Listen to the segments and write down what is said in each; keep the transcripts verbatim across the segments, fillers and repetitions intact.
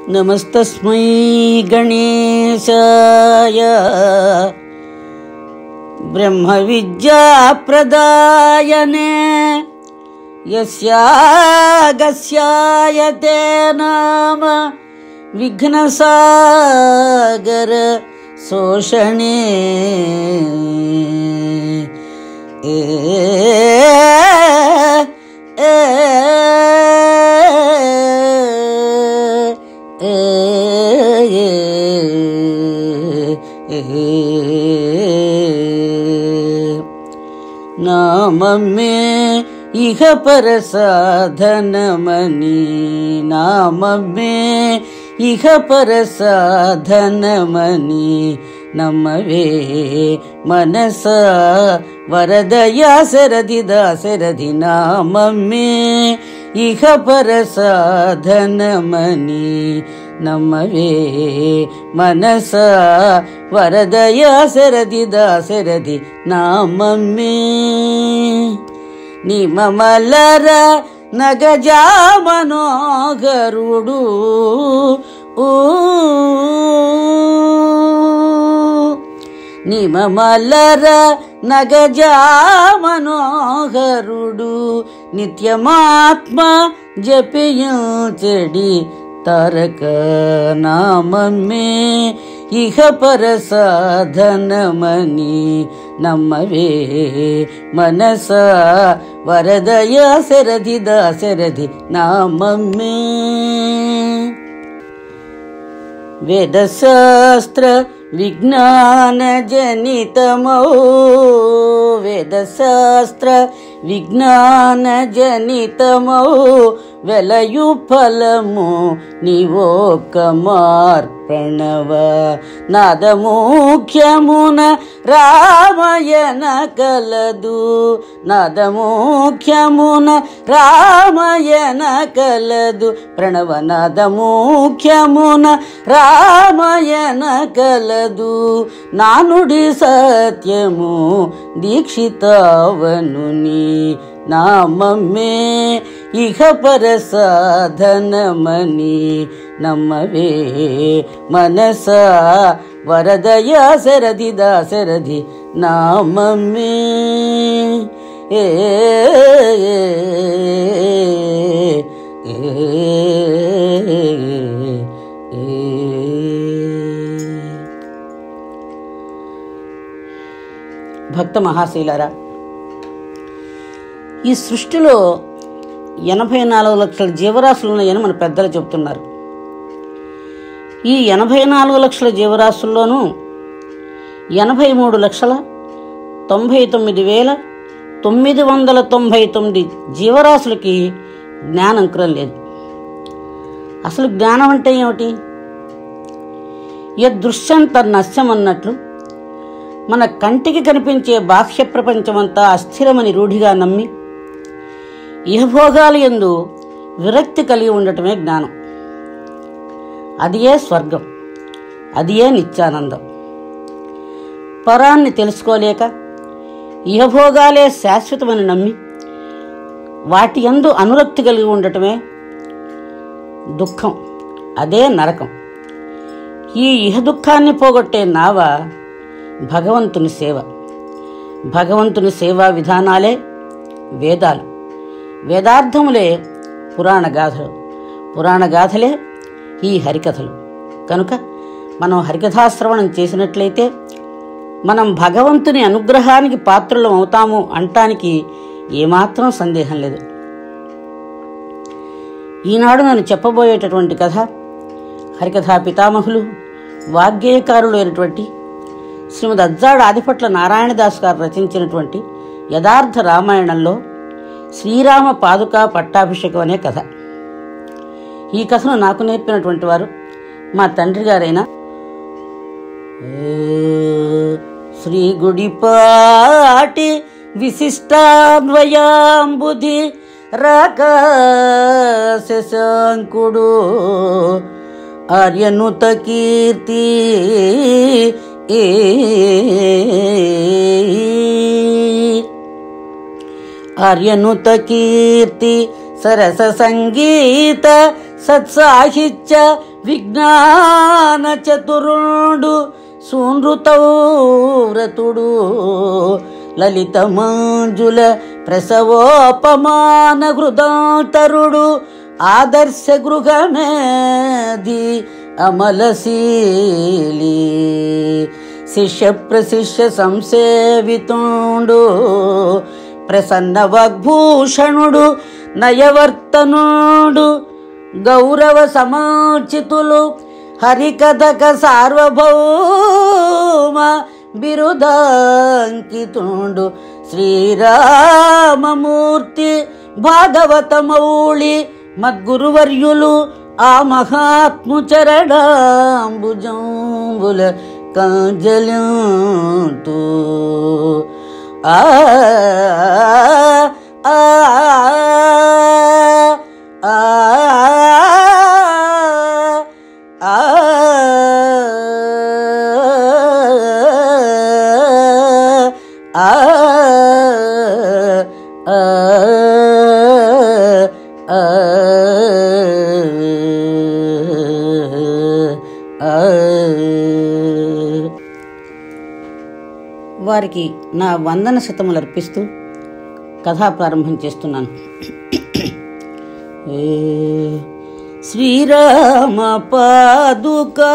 नमस्तस्मै गणेशाय ब्रह्मविद्याप्रदायने यस्यागस्यायते नाम विघ्नसागर शोषणे ए ए नाम में इह पर साधनमणि नाम में इह पर साधनमणि नमवे मनस वरदया शरदि दाशरथि नाम में इह पर साधनमणि नमवे मनस वरदया शरदि दाशरथि नाम में निममलर नगजा मनोहरुडु निममलर नगजा मनोहरुडु नित्यमात्म जपियुचडि तारक नाम में इह पर साधनमणि नमवे मनस वरदया शरदि दाशरथि नाम में वेदशास्त्र विज्ञान जनितमो वेदशास्त्र विज्ञान जनितमो వెలయు ఫలము నీవొక్క మార్పణవ నాదముఖ్యమున రామయన కలదు నాదముఖ్యమున రామయన కలదు ప్రణవ నాదముఖ్యమున రామయన కలదు నానుడి సత్యము దీక్షితవనుని नाममे इह पर साधनमणि नमवे मनस वरदया शरदि दाशरथि नाममे ए భక్త మహాశీలారా, ఈ సృష్టిలో ఎనభై నాలుగు లక్షల జీవరాశులు ఉన్నాయని మన పెద్దలు చెబుతున్నారు. ఈ ఎనభై నాలుగు లక్షల జీవరాశుల్లోనూ ఎనభై మూడు లక్షల తొంభై తొమ్మిది వేల తొమ్మిది వందల తొంభై తొమ్మిది జీవరాశులకి జ్ఞానంకురం లేదు. అసలు జ్ఞానం అంటే ఏమిటి? యదృశ్యం తన్నశ్యం అన్నట్లు మన కంటికి కనిపించే బాహ్య ప్రపంచమంతా అస్థిరమని రూఢిగా నమ్మి ఇహభోగాలు యందు విరక్తి కలిగి ఉండటమే జ్ఞానం. అది ఏ స్వర్గం, అది ఏ నిత్యానందం. పరాన్ని తెలుసుకోలేక ఇహభోగాలే శాశ్వతమని నమ్మి వాటి యందు అనురక్తి కలిగి ఉండటమే దుఃఖం, అదే నరకం. ఈ ఇహ దుఃఖాన్ని పోగొట్టే నావ భగవంతుని సేవ. భగవంతుని సేవా విధానాలే వేదాలు, వేదార్థములే పురాణ గాథలు, పురాణ గాథలే ఈ హరికథలు. కనుక మనం హరికథాశ్రవణం చేసినట్లయితే మనం భగవంతుని అనుగ్రహానికి పాత్రులం అవుతాము అంటానికి ఏమాత్రం సందేహం లేదు. ఈనాడు నేను చెప్పబోయేటటువంటి కథ హరికథా పితామహులు వాగ్గేయకారులు అయినటువంటి శ్రీమద్ అజ్జాడ ఆదిపట్ల నారాయణదాస్ గారు రచించినటువంటి యథార్థ రామాయణంలో శ్రీరామ పాదుకా పట్టాభిషేకం అనే కథ. ఈ కథను నాకు నేర్పినటువంటి వారు మా తండ్రి గారైన శ్రీ గుడిపాటి విశిష్టాన్వయాంబుధి రాకాశంకుడు ఆర్యనుత కీర్తి ఏ ఆర్యనుత కీర్తి సరస సంగీత సత్సాహిత్య విజ్ఞాన చతురుండు సూనృతౌ వ్రతుడు లలిత మంజుల ప్రసవోపమాన హృదాంతరుడు ఆదర్శ గృహమేది అమలశీలి శిష్య ప్రశిష్య సంసేవితుండు ప్రసన్న వాగ్భూషణుడు నయవర్తనుడు గౌరవ సమాచితులు హరికథక సార్వభౌమ బిరుదాంకితుండు శ్రీరామమూర్తి భాగవతమౌళి మద్గురువర్యులు ఆ మహాత్ము చరణాంబుజంబుల కాంజలింతు ఆ ఆ ఆ వారికి నా వందన శతములు అర్పిస్తూ కథా ప్రారంభం చేస్తున్నాను. శ్రీరామ పాదుకా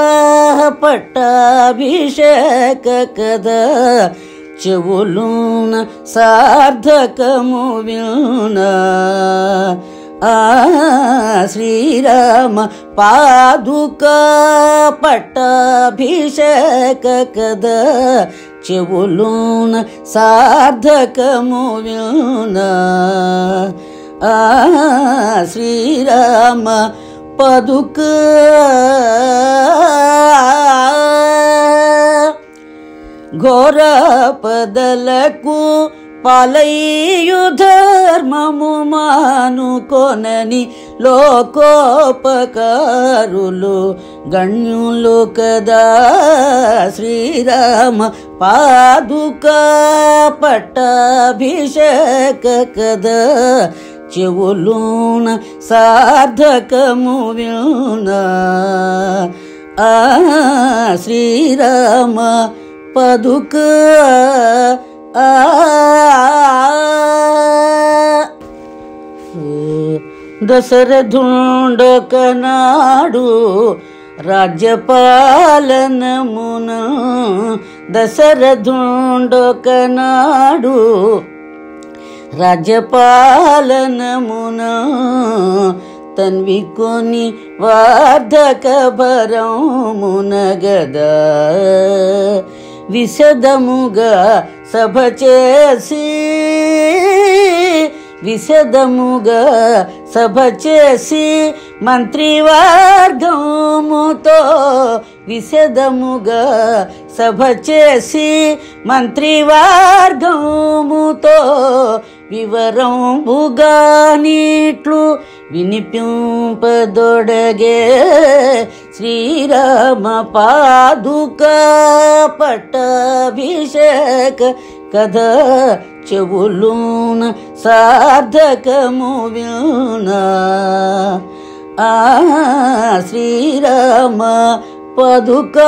పట్టాభిషేక కదా చెవులున సార్థకము వినా ఆ శ్రీరామ పాదుకా పట్టాభిషేక కదా చెవులున సార్థకము వినా ఆ శ్రీరామ పదుక ఘోర పదలకు పాలయ్యు ధర్మము మానుకొనని లోకోపకారులు గణ్యులు కదా శ్రీరామ పాదుకా పట్టాభిషేక కదా చెవులున సార్థకము వినా ఆ శ్రీరామ పదుక ఆ దశరథుండొకనాడు రాజ్యపాలనమున దశరథుండొకనాడు రాజ్యపాలనమున తన్వి కొని వార్ధక భరమున గదా విశదముగా సభ చేసి విశదముగా సభ చేసి మంత్రివర్గముతో విశదముగా సభ చేసి మంత్రివర్గముతో వివరంబుగా నీట్లు వినిపింపదొడగే శ్రీరామ పాదుకా పట్టాభిషేక కదా చెవులున సార్థకము వినా ఆ శ్రీరామ పదుకా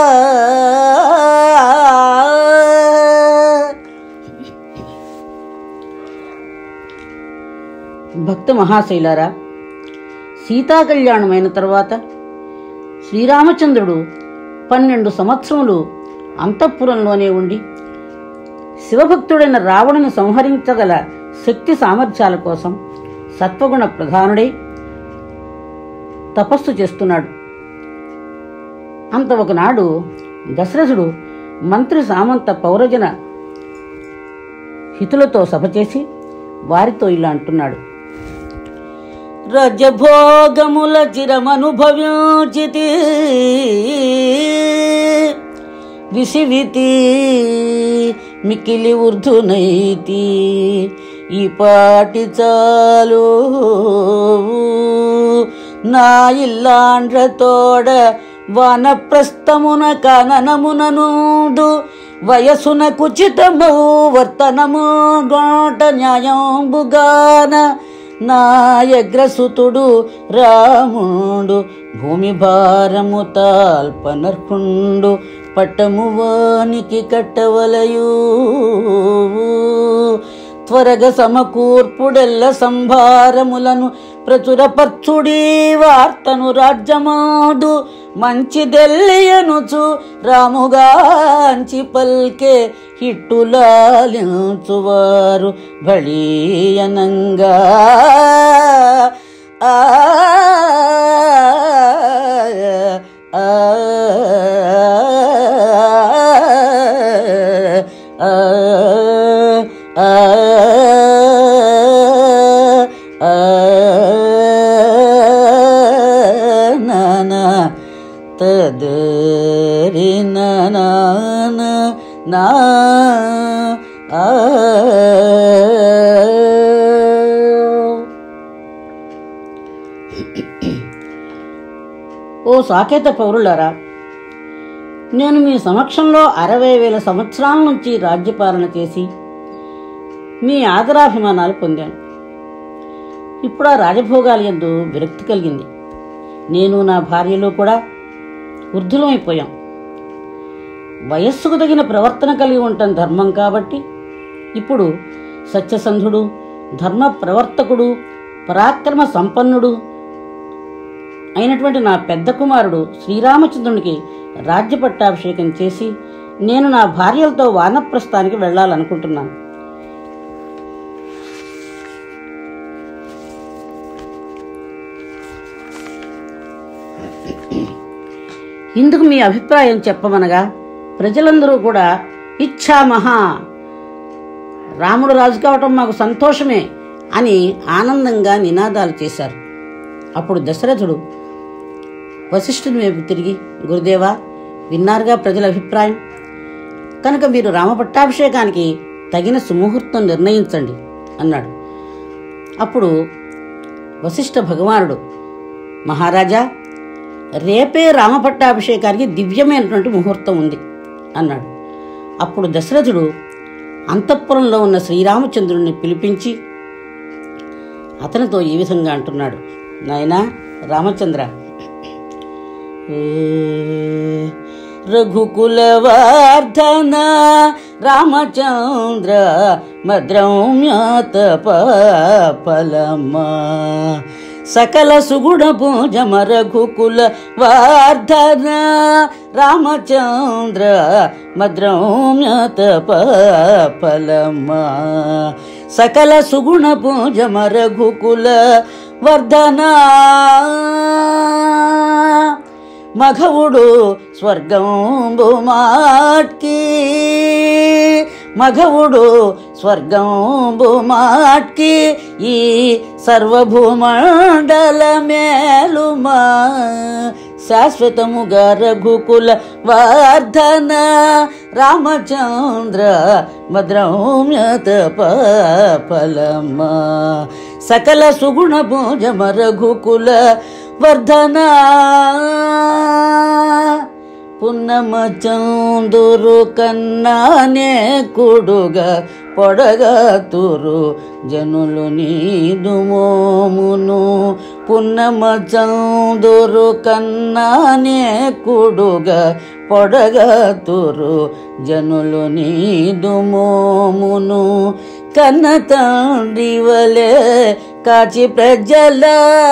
భక్త మహాశైలారా, సీతా కళ్యాణమైన తర్వాత శ్రీరామచంద్రుడు పన్నెండు సంవత్సరములు అంతఃపురంలోనే ఉండి శివభక్తుడైన రావణుని సంహరించగల శక్తి సామర్థ్యాల కోసం సత్వగుణ ప్రధానుడై తపస్సు చేస్తున్నాడు. అంత ఒకనాడు దశరథుడు మంత్రి సామంత పౌరజన హితులతో సభ చేసి వారితో ఇలా అంటున్నాడు. రజభోగముల చిరమనుభవించితి విసివితి మికిలి ఊర్ధునైతి ఈ పాటి చాలు నా ఇల్లాండ్రతోడ వానప్రస్థమున కాననముననుండు వయసున కుచితము వర్తనము గోట న్యాయంబుగాన నాయగ్రసుతుడు రాముడు భూమి భారము తాల్పనర్హుండు పట్టము వానికి కట్టవలయు త్వరగ సమకూర్పుడెల్ల సంభారములను ప్రచురపర్చుడీ వార్తను రాజ్యమాడు మంచిదెల్లియనుచు రాముగాంచి పల్కే హిట్టులాలించువారు బళీయనంగా ఆ ఆ ఆ నానా తదరి నానా నా ఓ సాకేత పౌరులారా, నేను మీ సమక్షంలో అరవై వేల సంవత్సరాల నుంచి రాజ్యపాలన చేసి మీ ఆదరాభిమానాలు పొందాను. ఇప్పుడు ఆ రాజభోగాల యందు విరక్తి కలిగింది. నేను నా భార్యలో కూడా వృద్ధులమైపోయాం. వయస్సుకు తగిన ప్రవర్తన కలిగి ఉండటం ధర్మం కాబట్టి ఇప్పుడు సత్యసంధుడు, ధర్మ ప్రవర్తకుడు, పరాక్రమ సంపన్నుడు అయినటువంటి నా పెద్ద కుమారుడు శ్రీరామచంద్రునికి రాజ్య పట్టాభిషేకం చేసి నేను నా భార్యలతో వానప్రస్థానికి వెళ్ళాలనుకుంటున్నాను. ఇందుకు మీ అభిప్రాయం చెప్పమనగా ప్రజలందరూ కూడా ఇచ్ఛామహా, రాముడు రాజు కావటం మాకు సంతోషమే అని ఆనందంగా నినాదాలు చేశారు. అప్పుడు దశరథుడు వశిష్ఠుని వైపు తిరిగి, గురుదేవా, విన్నారుగా ప్రజల అభిప్రాయం, కనుక మీరు రామపట్టాభిషేకానికి తగిన సుముహూర్తం నిర్ణయించండి అన్నాడు. అప్పుడు వశిష్ఠ భగవానుడు, మహారాజా, రేపే రామపట్టాభిషేకానికి దివ్యమైనటువంటి ముహూర్తం ఉంది అన్నాడు. అప్పుడు దశరథుడు అంతఃపురంలో ఉన్న శ్రీరామచంద్రుడిని పిలిపించి అతనితో ఈ విధంగా అంటున్నాడు, నాయనా రామచంద్ర, రఘుకులవర్ధన రామచంద్ర మద్రౌమ్యాత పలమా సకల సుగుణ పూజమ రఘుకుల వర్ధన రామచంద్ర మద్రౌమ్యత పలమా సకల సుగుణ పూజమ రఘుకుల వర్ధన మఘవుడు స్వర్గంబు మాట్కి మఘవుడు స్వర్గంబు మాట్కి ఈ సర్వభూమండల మేలుమా శాశ్వతముగా రఘుకుల వర్ధన రామచంద్ర మద్రౌమ్యత పలమా సకల సుగుణ పూజమ రఘుకుల వర్ధన పున్నమ చందురు కన్నానే కుడుగా పొడగతురు జనులు నీదు మోమును పున్నమ చందురు కన్నానే కుడుగా పొడగతురు జనులు నీదు మోమును కన్న తండ్రి వలె కాచి ప్రజల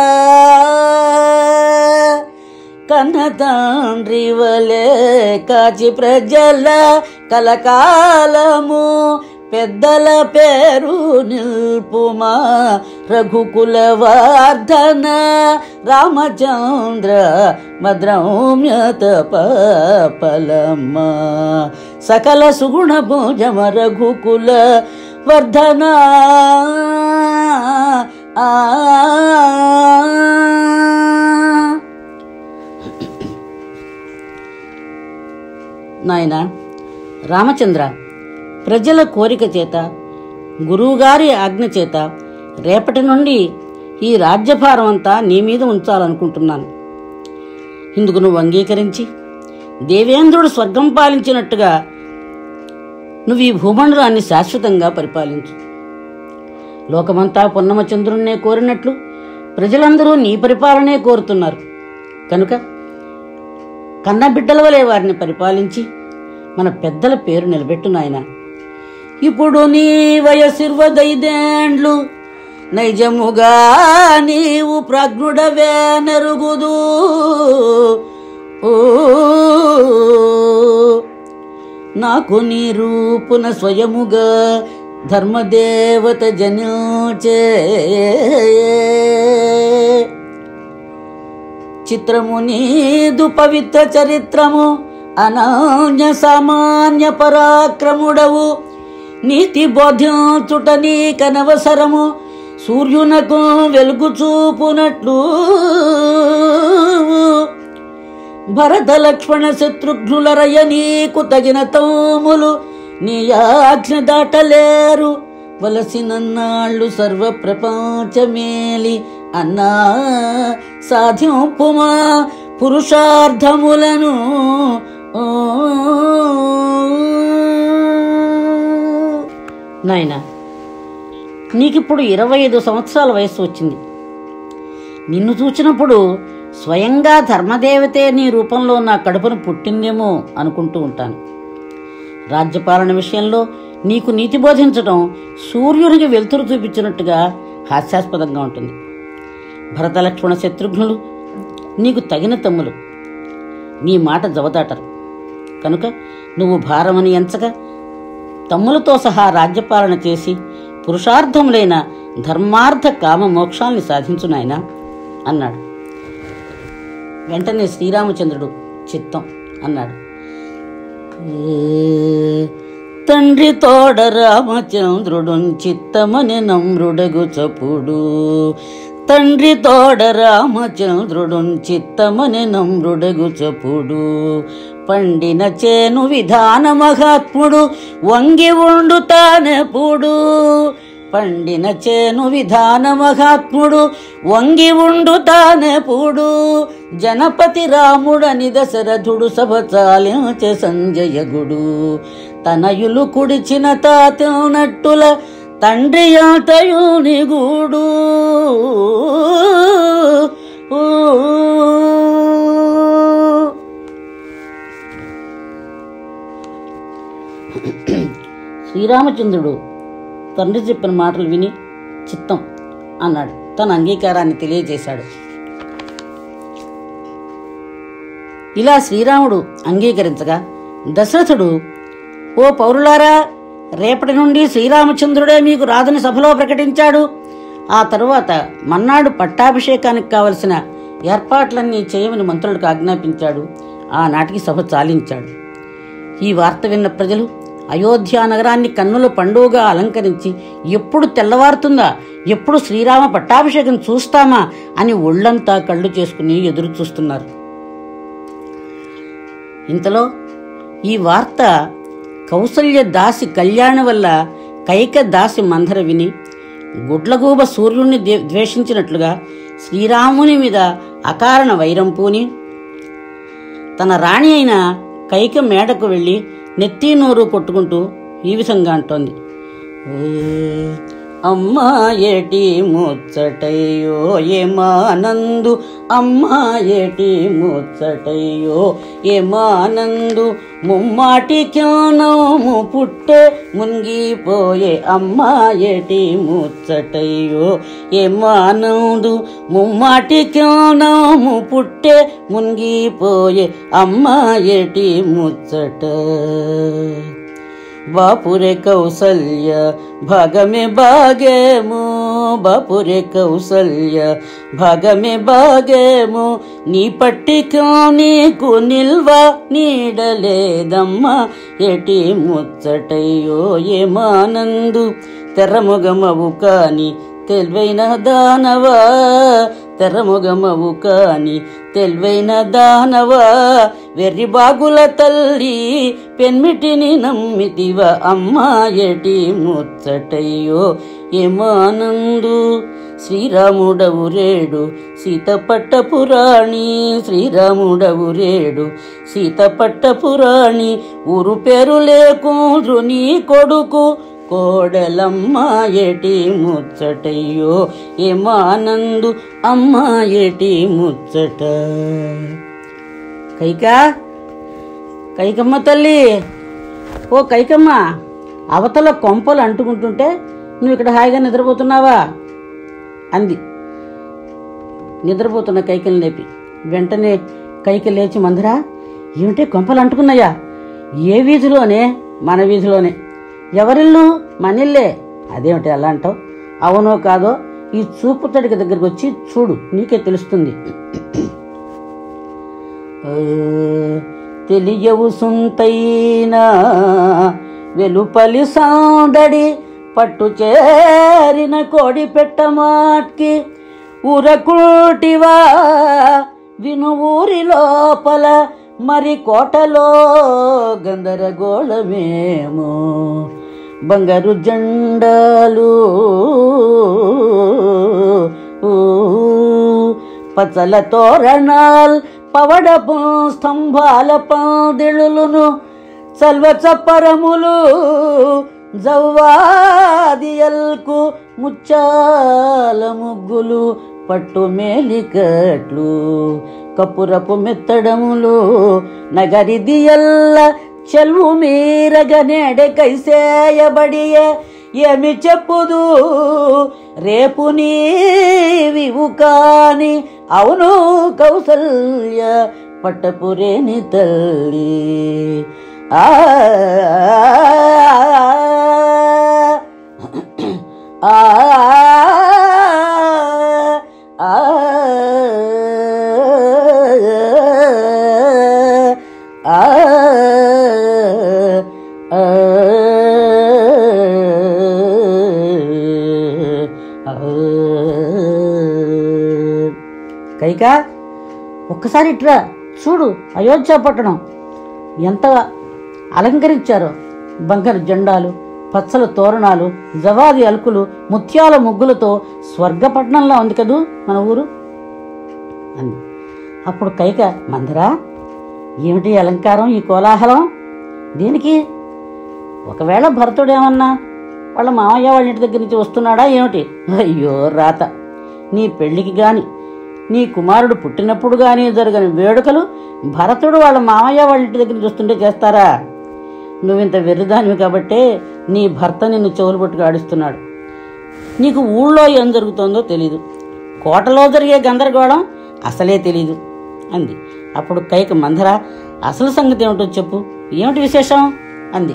కన్న తండ్రి వలె కాచి ప్రజల కలకాలము పెద్దల పేరు నిల్పుమా రఘుకుల వర్ధన రామచంద్ర మద్రౌమ్యత పలమా సకల సుగుణ భుజమ రఘుకుల వర్ధన ఆ నాయనా రామచంద్ర, ప్రజల కోరిక చేత, గురువుగారి ఆజ్ఞ చేత రేపటి నుండి ఈ రాజ్యభారం అంతా నీ మీద ఉంచాలనుకుంటున్నాను. ఇందుకు నువ్వు అంగీకరించి దేవేంద్రుడు స్వర్గం పాలించినట్టుగా నువ్వు ఈ భూమండలాన్ని శాశ్వతంగా పరిపాలించు. లోకమంతా పొన్నమచంద్రుణ్ణే కోరినట్లు ప్రజలందరూ నీ పరిపాలనే కోరుతున్నారు. కనుక కన్నబిడ్డల వలె వారిని పరిపాలించి మన పెద్దల పేరు నిలబెట్టు నాయన. ఇప్పుడు నీ వయసిర్వదైదేండ్లు నైజముగా నీవు ప్రజ్ఞుడవే నెరుగుదు. నాకు నీ రూపున స్వయముగా ధర్మదేవత జనించే. చిత్రము నీదు పవిత్ర చరిత్రము అనన్య సామాన్య పరాక్రముడవు. నీతి బోధ్యంచుట నీకనవసరము సూర్యునకు వెలుగు చూపునట్లు. భరత లక్ష్మణ శత్రుఘ్నులరయ నీకు తగిన తోములు నీ ఆజ్ఞ దాటలేరు. వలసినన్నాళ్ళు సర్వ ప్రపంచమేలి అన్నా సాధింపుమా పురుషార్థములను. నాయనా, నీకిప్పుడు ఇరవై ఐదు సంవత్సరాల వయస్సు వచ్చింది. నిన్ను చూచినప్పుడు స్వయంగా ధర్మదేవతే నీ రూపంలో నా కడుపును పుట్టిందేమో అనుకుంటూ ఉంటాను. రాజ్యపాలన విషయంలో నీకు నీతి బోధించడం సూర్యునికి వెలుతురు చూపించినట్టుగా హాస్యాస్పదంగా ఉంటుంది. భరత లక్ష్మణ శత్రుఘ్నులు నీకు తగిన తమ్ములు, నీ మాట జవదాటరు. కనుక నువ్వు భారమని ఎంచక తమ్ములతో సహా రాజ్యపాలన చేసి పురుషార్థములైన ధర్మార్థ కామ మోక్షాల్ని సాధించు నాయనా అన్నాడు. వెంటనే శ్రీరామచంద్రుడు చిత్తం అన్నాడు. తండ్రి తోడ రామచంద్రుడు చిత్తమని నమ్రుడగు చప్పుడు. తండ్రి తోడ రామచంద్రుడు చిత్తమని నమ్రుడగు చప్పుడు. పండిన చేను విధాన మహాత్ముడు వంగి ఉండు తానెప్పుడు. పండిన చేను విధాన మహాత్ముడు వంగి ఉండు తానెప్పుడు. జనపతి రాముడని దశరథుడు సభ చాలించే సంజయగుడు. తనయులు కుడిచిన తాతనట్టుల తండ్రి ఆతయుని గూడు. శ్రీరామచంద్రుడు తండ్రి చెప్పిన మాటలు విని చిత్తం అన్నాడు. తన అంగీకారాన్ని తెలియజేశాడు. ఇలా శ్రీరాముడు అంగీకరించగా దశరథుడు, ఓ పౌరులారా, రేపటి నుండి శ్రీరామచంద్రుడే మీకు రాజుని సభలో ప్రకటించాడు. ఆ తరువాత మన్నాడు పట్టాభిషేకానికి కావలసిన ఏర్పాట్లన్నీ చేయమని మంత్రులకు ఆజ్ఞాపించాడు. ఆనాటికి సభ చాలించాడు. ఈ వార్త విన్న ప్రజలు అయోధ్య నగరాన్ని కన్నుల పండుగగా అలంకరించి ఎప్పుడు తెల్లవారుతుందా, ఎప్పుడు శ్రీరామ పట్టాభిషేకం చూస్తామా అని ఒళ్లంతా కళ్ళు చేసుకుని ఎదురు చూస్తున్నారు. ఇంతలో ఈ వార్త కౌసల్య దాసి కళ్యాణ వల్ల కైక దాసి మందర విని గుడ్లగూబ సూర్యుణ్ణి ద్వేషించినట్లుగా శ్రీరాముని మీద అకారణ వైరం పూని తన రాణి అయిన కైక మేడకు వెళ్ళి నెత్తి నోరు కొట్టుకుంటూ ఈ విధంగా అంటోంది. అమ్మా ఏటి ముచ్చటయ్యో ఏమానందు, అమ్మా ఏటి ముచ్చటయ్యో ఏమానందు, ముమ్మాటి క్యానము పుట్టే మునిగిపోయే. అమ్మా ఏటి ముచ్చటయ్యో ఏమానందు, ముమ్మాటి క్యానము పుట్టే మునిగిపోయే. అమ్మా ఏటి ముచ్చట. బాపురే కౌసల్య భాగమే భాగేము, బాపురే కౌసల్య భాగమే భాగేము. నీ పట్టిక నీకు నిల్వ నీడలేదమ్మా ఎటి ముచ్చటయ్యో ఏమానందు. తెర్రముగమవు కాని తెలివైన దానవా, తెర్రముగమవు కాని తెలివైన దానవా. వెర్రి బాగుల తల్లి పెన్మిటిని నమ్మితివ. అమ్మా ఎటి ముచ్చటయ్యో ఏమానందు. శ్రీరాముడవు రేడు సీత పట్టపురాణి, శ్రీరాముడవు రేడు సీత పట్టపురాణి. ఊరు పేరు లేకుండ్రు నీ కొడుకు కోడలమ్మ ఏటి ముచ్చటయ్యో ఏమానందు అమ్మ ఏటి ముచ్చట. కైకా, కైకమ్మ తల్లి, ఓ కైకమ్మ, అవతల కొంపలు అంటుకుంటుంటే నువ్వు ఇక్కడ హాయిగా నిద్రపోతున్నావా అంది నిద్రపోతున్న కైకని లేపి. వెంటనే కైక లేచి, మందరా ఏమిటి కొంపలు అంటుకున్నాయా? ఏ వీధిలోనే? మన వీధిలోనే. ఎవరిల్లు? మనిల్లే. అదేమిటి అలా అంటావు? అవునో కాదో ఈ చూపు తడికి దగ్గరికి వచ్చి చూడు, నీకే తెలుస్తుంది. తెలియవు సుంతైనా వెలుపలి సాందడి పట్టు చేరిన కోడి పెట్టమాట్కి ఊరకుటివా విను ఊరి లోపల మరి కోటలో గందరగోళమేమో. బంగారు జెండాలు పచ్చల తోరణాల్ పవడపు స్తంభాల పాదిళులను చల్వ చప్పరములు జవ్వాదియల్కు ముచ్చాల ముగ్గులు పట్టు మేలికట్లు కపురపు మెత్తడములు నగరిదియల్ల చెల్వు మీరగనేడే కైసేయబడియే. ఏమి చెప్పుదు రేపు నీవివు కాని అవును కౌసల్య పట్టపురేని తల్లి. ఆ ఆ కైకా, ఒక్కసారి ఇట్రా చూడు, అయోధ్య పట్టణం ఎంత అలంకరించారో. బంగారు జెండాలు, పచ్చల తోరణాలు, జవాది అలుకులు, ముత్యాల ముగ్గులతో స్వర్గపట్నంలా ఉంది కదూ మన ఊరు అంది. అప్పుడు కైక, మందరా ఏమిటి అలంకారం, ఈ కోలాహలం దేనికి? ఒకవేళ భరతుడేమన్నా వాళ్ళ మామయ్య వాళ్ళ ఇంటి దగ్గర నుంచి వస్తున్నాడా ఏమిటి? అయ్యో రాత, నీ పెళ్లికి గాని నీ కుమారుడు పుట్టినప్పుడు గాని జరగని వేడుకలు భరతుడు వాళ్ళ మామయ్య వాళ్ళ ఇంటి దగ్గర నుంచి వస్తుంటే చేస్తారా? నువ్వింత వెర్రిదానివి కాబట్టే నీ భర్త నిన్ను చెవులు పట్టుకు ఆడిస్తున్నాడు. నీకు ఊళ్ళో ఏం జరుగుతోందో తెలీదు, కోటలో జరిగే గందరగోళం అసలే తెలీదు అంది. అప్పుడు కైక, మందరా అసలు సంగతి ఏమిటో చెప్పు, ఏమిటి విశేషం అంది.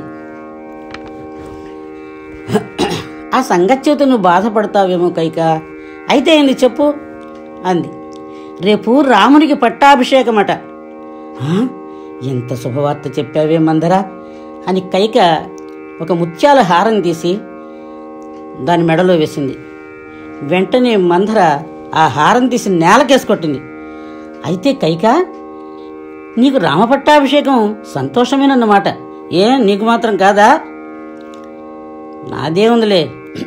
ఆ సంగతి చేత నువ్వు బాధపడతావేమో కైక, అయితే ఏంది చెప్పు అంది. రేపు రామునికి పట్టాభిషేకమట. ఎంత శుభవార్త చెప్పావే మందరా అని కైక ఒక ముత్యాల హారం తీసి దాని మెడలో వేసింది. వెంటనే మందర ఆ హారం తీసి నేలకేసుకొట్టింది. అయితే కైక, నీకు రామపట్టాభిషేకం సంతోషమేనన్నమాట. ఏ నీకు మాత్రం కాదా? నాదే ఉందిలే.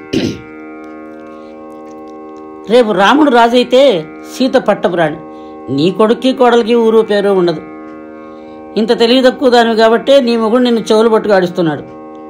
రేపు రాముడు రాజైతే సీత పట్టపురాణి. నీ కొడుక్కి కోడలికి ఊరు పేరు ఉండదు. ఇంత తెలివి తక్కువ దానివి కాబట్టే నీ మొగుడు నిన్ను చెవులు పట్టుకు ఆడిస్తున్నాడు.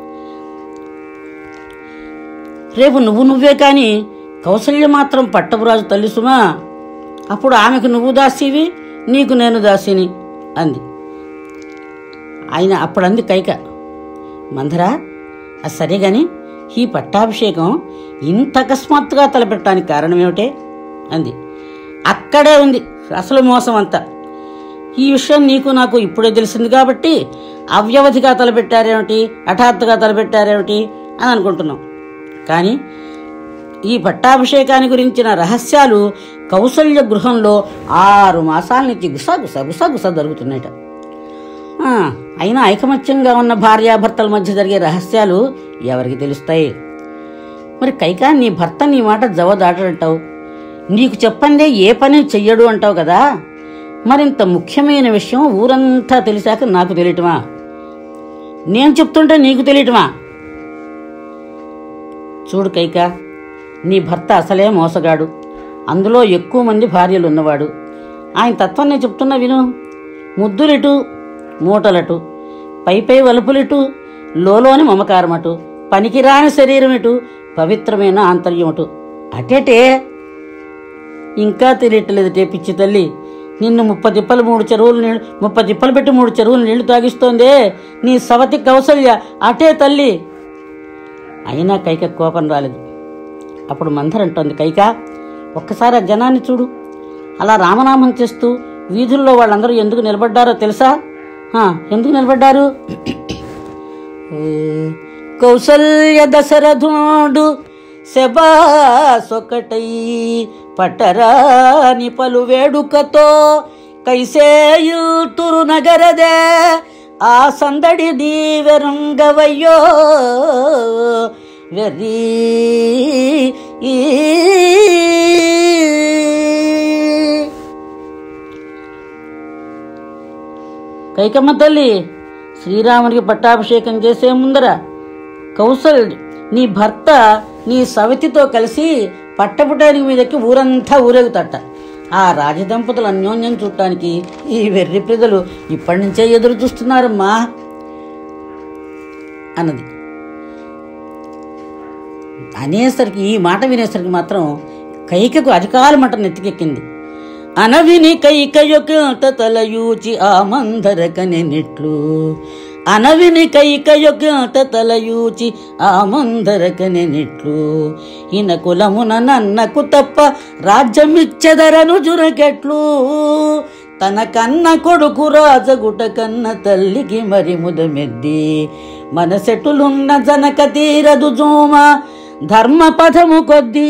రేపు నువ్వు నువ్వే కానీ కౌసల్య మాత్రం పట్టపురాజు తల్లి సుమా. అప్పుడు ఆమెకు నువ్వు దాసివి, నీకు నేను దాసిని అంది. ఆయన అప్పుడంది కైక, మందరా అది సరే గాని ఈ పట్టాభిషేకం ఇంత అకస్మాత్తుగా తలపెట్టడానికి కారణమేమిటే అంది. అక్కడే ఉంది అసలు మోసం అంతా. ఈ విషయం నీకు నాకు ఇప్పుడే తెలిసింది కాబట్టి అవ్యవధిగా తలపెట్టారేమిటి, హఠాత్తుగా తలపెట్టారేమిటి అని అనుకుంటున్నాం. కానీ ఈ పట్టాభిషేకాన్ని గురించిన రహస్యాలు కౌసల్య గృహంలో ఆరు మాసాల నుంచి గుసా గుసా గుసా గుసా జరుగుతున్నాయట. అయినా ఐకమత్యంగా ఉన్న భార్యాభర్తల మధ్య జరిగే రహస్యాలు ఎవరికి తెలుస్తాయి? మరి కైకా, నీ భర్త నీ మాట జవదాటంటావు, నీకు చెప్పందే ఏ పని చెయ్యడు అంటావు కదా. మరింత ముఖ్యమైన విషయం ఊరంతా తెలిసాక నాకు తెలియటమా? నేను చెప్తుంటే నీకు తెలియటమా? చూడు కైకా, నీ భర్త అసలే మోసగాడు, అందులో ఎక్కువ మంది భార్యలు ఉన్నవాడు. ఆయన తత్వం నేను చెప్తున్నా విను. ముద్దులిటు మూటలటు, పై పై వలుపులిటు, లోలోని మమకారమటు, పనికిరాని శరీరం ఎటు, పవిత్రమైన ఆంతర్యమటు. అటేటే ఇంకా తెలియట్లేదుటే పిచ్చి తల్లి. నిన్ను ముప్పై తిప్పలు మూడు చెరువులు నీళ్ళు ముప్పై తిప్పలు పెట్టి మూడు చెరువులు నీళ్లు తాగిస్తోందే నీ సవతి కౌసల్య, అటే తల్లి. అయినా కైక కోపం రాలేదు. అప్పుడు మంథర అంటోంది, కైక ఒక్కసారి ఆ జనాన్ని చూడు. అలా రామనామం చేస్తూ వీధుల్లో వాళ్ళందరూ ఎందుకు నిలబడ్డారో తెలుసా? ఎందుకు నిలబడ్డారు? కౌసల్య దశరథుడు శబాసొకటై పట్టరాని పలు వేడుకతో కైసేయుతురు నగరదే ఆ సందడి నీవెరుంగవయ్యో వెర్రీ. కైకమ్మ తల్లి శ్రీరామునికి పట్టాభిషేకం చేసే ముందర కౌసల్యుడు నీ భర్త నీ సవతితో కలిసి పట్టపుటానికి మీదకి ఊరంతా ఊరేగుతట. ఆ రాజదంపతులు అన్యోన్యం చూడటానికి ఈ వెర్రి ప్రజలు ఇప్పటి నుంచే ఎదురు చూస్తున్నారమ్మా అన్నది. అనేసరికి ఈ మాట వినేసరికి మాత్రం కైకకు అధికార మంట నెత్తికెక్కింది. అనవిని కైకయొక తలయూచి ఆ మందరకనెనిట్లు, అనవిని కైకయొక తలయూచి ఆ మందరకనెనిట్లు, ఇన కులమున నన్నకు తప్ప రాజ్యమిచ్చెదరను జురకెట్లు, తన కన్న కొడుకు రాజగుట కన్న తల్లికి మరి ముదమెద్ది, మనసెటులున్న జనక తీరదు జోమ ధర్మ పథము కొద్దీ.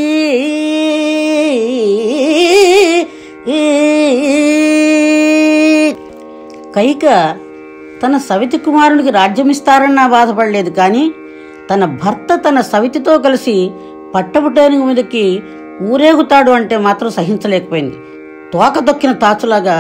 కైక తన సవితి కుమారునికి రాజ్యమిస్తారన్నా బాధపడలేదు, కానీ తన భర్త తన సవితితో కలిసి పట్టపుటేనుగు మీదకి ఊరేగుతాడు అంటే మాత్రం సహించలేకపోయింది. తోక దొక్కిన తాచులాగా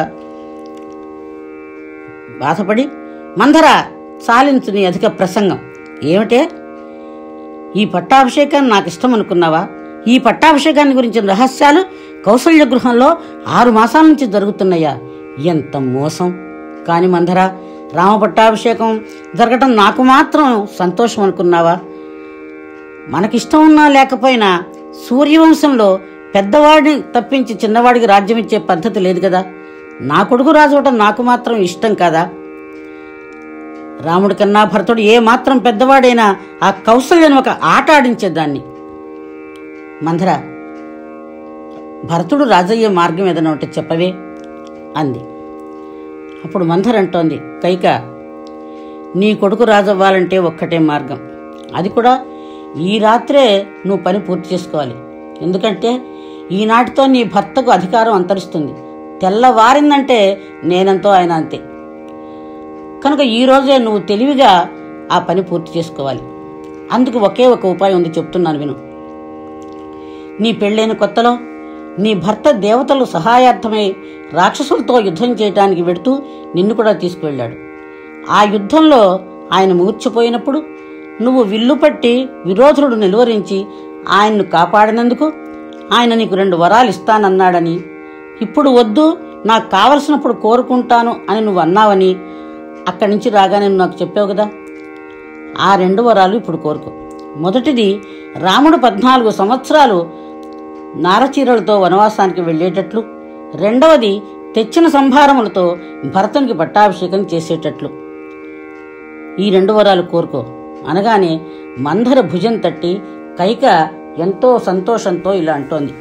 బాధపడి, మందర చాలించు నీ అధిక ప్రసంగం. ఏమిటే ఈ పట్టాభిషేకాన్ని నాకు ఇష్టం అనుకున్నావా? ఈ పట్టాభిషేకాన్ని గురించిన రహస్యాలు కౌసల్య గృహంలో ఆరు మాసాల నుంచి జరుగుతున్నాయా? ఎంత మోసం! కాని మందర, రామ పట్టాభిషేకం జరగటం నాకు మాత్రం సంతోషం అనుకున్నావా? మనకిష్టం ఉన్నా లేకపోయినా సూర్యవంశంలో పెద్దవాడిని తప్పించి చిన్నవాడికి రాజ్యం ఇచ్చే పద్ధతి లేదు కదా. నా కొడుకు రాజు అవటం నాకు మాత్రం ఇష్టం కదా. రాముడి కన్నా భరతుడు ఏ మాత్రం పెద్దవాడైనా ఆ కౌసల్యను ఒక ఆట ఆడించేదాన్ని. మందర, భరతుడు రాజయ్యే మార్గం ఏదైనా ఉంటే చెప్పవే అంది. అప్పుడు మందర అంటోంది, కైక నీ కొడుకు రాజవ్వాలంటే ఒక్కటే మార్గం. అది కూడా ఈ రాత్రే నువ్వు పని పూర్తి చేసుకోవాలి. ఎందుకంటే ఈనాటితో నీ భర్తకు అధికారం అంతరిస్తుంది. తెల్లవారిందంటే నేనంతో ఆయన అంతే. కనుక ఈరోజే నువ్వు తెలివిగా ఆ పని పూర్తి చేసుకోవాలి. అందుకు ఒకే ఒక ఉపాయం ఉంది, చెప్తున్నాను విను. నీ పెళ్ళైన కొత్తలో నీ భర్త దేవతలు సహాయార్థమై రాక్షసులతో యుద్ధం చేయటానికి వెడుతూ నిన్ను కూడా తీసుకువెళ్ళాడు. ఆ యుద్ధంలో ఆయన మూర్ఛపోయినప్పుడు నువ్వు విల్లు పట్టి విరోధుడు నిలువరించి ఆయన్ను కాపాడినందుకు ఆయన నీకు రెండు వరాలు ఇస్తానన్నాడని, ఇప్పుడు వద్దు నాకు కావలసినప్పుడు కోరుకుంటాను అని నువ్వు అన్నావని అక్కడి నుంచి రాగానే నువ్వు నాకు చెప్పావు కదా. ఆ రెండు వరాలు ఇప్పుడు కోరుకో. మొదటిది, రాముడు పద్నాలుగు సంవత్సరాలు నారచీరలతో వనవాసానికి వెళ్ళేటట్లు. రెండవది, తెచ్చిన సంభారములతో భరతునికి పట్టాభిషేకం చేసేటట్లు. ఈ రెండు వరాలు కోరుకో అనగానే మందర భుజం తట్టి కైక ఎంతో సంతోషంతో ఇలా అంటోంది,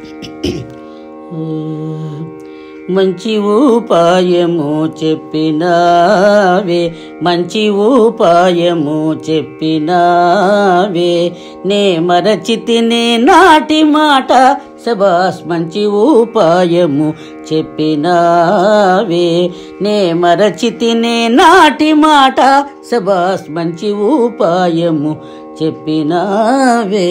మంచి ఉపాయము చెప్పినావే, మంచి ఉపాయము చెప్పినావే, నే మరచితినే నాటి మాట శబాస్, మంచి ఉపాయము చెప్పినావే, నే మరచితినే నాటి మాట శబాస్, మంచి ఉపాయము చెప్పినావే.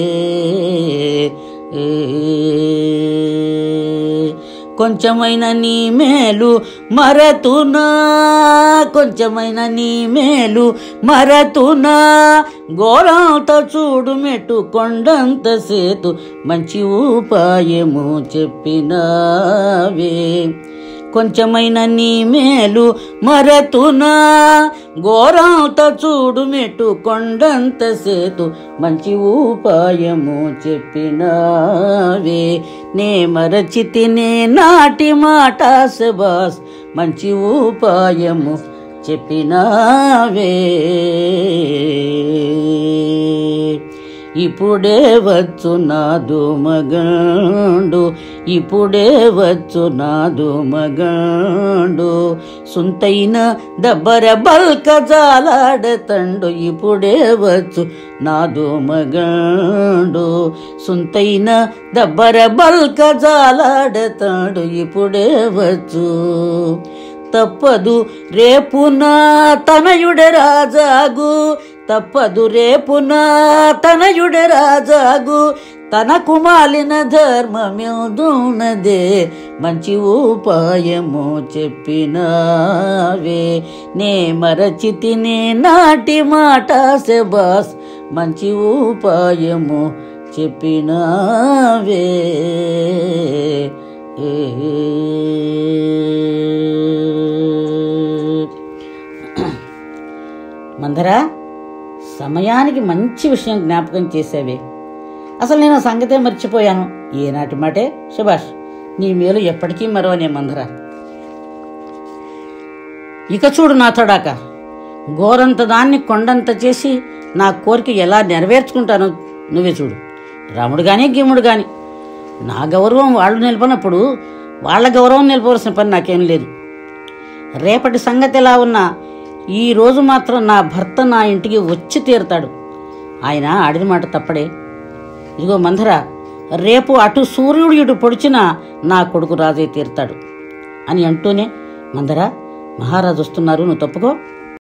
కొంచెమైన నీ మేలు మరతునా, కొంచెమైన నీ మేలు మరతునా, గోరంత చూడు మెట్టు కొండంత సేతు, మంచి ఉపాయము చెప్పినావే. కొంచెమైన నీ మేలు మరతునా ఘోరంత చూడు మెట్టు కొండంత సేతు మంచి ఉపాయము చెప్పినావే నే మరచితి నే నాటి మాట శబాస్ మంచి ఉపాయము చెప్పినావే ఇప్పుడే వచ్చు నాదు మగండు ఇప్పుడే వచ్చు నాదు మగండు సుంతైన దబ్బర బల్క జాలాడతండు ఇప్పుడే వచ్చు నాదు మగండు సుంతైన దబ్బర బల్క జాలాడతాడు ఇప్పుడే వచ్చు తప్పదు రేపునా తనయుడ రాజాగు తప్పదు రేపునా తనయుడ రాజాగు తనకు మాలిన ధర్మమిదున్నదే మంచి ఉపాయము చెప్పినావే నే మరచితి నే నాటి మాట శబాస్ మంచి ఉపాయము చెప్పినావే మందరా సమయానికి మంచి విషయం జ్ఞాపకం చేసావే అసలు నేను సంగతే మర్చిపోయాను ఏనాటి మాటే శభాష్ నీ మేలు ఎప్పటికీ మరవనే మందరా ఇక చూడు నా తొడాక గోరంత దాన్ని కొండంత చేసి నా కోరిక ఎలా నెరవేర్చుకుంటానో నువ్వే చూడు రాముడు కానీ గీముడు కానీ నా గౌరవం వాళ్ళు నిలపనప్పుడు వాళ్ళ గౌరవం నిలపవలసిన పని నాకేం లేదు రేపటి సంగతి ఎలా ఉన్నా ఈరోజు మాత్రం నా భర్త నా ఇంటికి వచ్చి తీరుతాడు ఆయన ఆడిన మాట తప్పడే ఇదిగో మందరా రేపు అటు సూర్యుడు ఇటు పొడిచినా నా కొడుకు రాజే తీరుతాడు అని అంటూనే మందరా మహారాజు వస్తున్నారు నువ్వు తప్పుకో